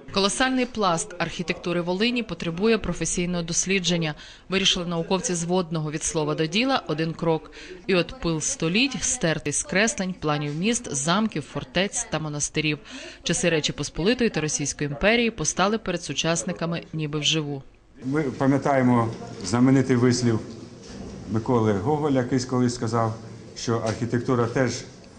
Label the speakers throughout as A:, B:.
A: Колосальний пласт архітектури Волині потребує професійного дослідження. Вирішили науковці з водного від слова до діла один крок. І от пил століть стертий з креслень, планів міст, замків, фортець та монастирів. Часи Речі Посполитої та Російської імперії постали перед сучасниками ніби вживу.
B: Ми пам'ятаємо знаменитий вислів Миколи Гоголя, який колись сказав, що архітектура теж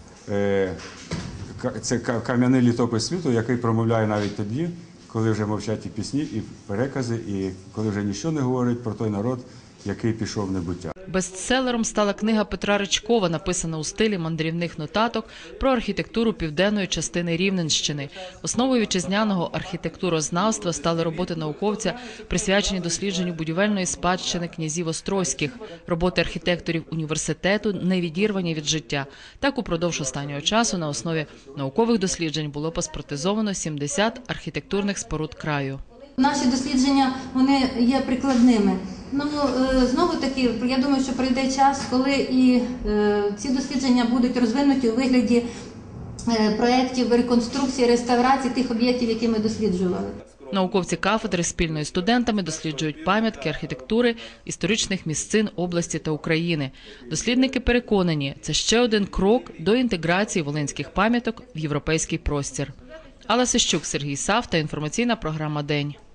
B: це кам'яний літопис світу, який промовляє навіть тоді, коли вже мовчать і пісні, і перекази, і коли вже нічого не говорить про той народ, який пішов в небуття.
A: Бестселером стала книга Петра Ричкова, написана у стилі мандрівних нотаток про архітектуру південної частини Рівненщини. Основою вітчизняного архітектурознавства стали роботи науковця, присвячені дослідженню будівельної спадщини князів Острозьких. Роботи архітекторів університету не відірвані від життя. Так, упродовж останнього часу на основі наукових досліджень було паспортизовано 70 архітектурних споруд краю.
C: Наші дослідження, вони є прикладними. Знову таки, я думаю, що прийде час, коли і ці дослідження будуть розвинуті у вигляді проєктів реконструкції, реставрації тих об'єктів, які ми досліджували.
A: Науковці кафедри спільно із студентами досліджують пам'ятки архітектури історичних місцин області та України. Дослідники переконані, це ще один крок до інтеграції волинських пам'яток в європейський простір. Алла Сищук, Сергій Савта, інформаційна програма «День».